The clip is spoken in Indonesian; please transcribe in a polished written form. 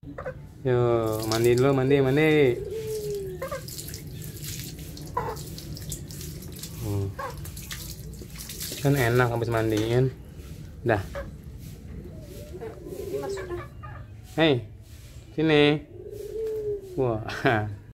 Yo, mandi dulu, mandi. Hmm. Kan enak habis mandiin. Dah. Hei, sini. Wah.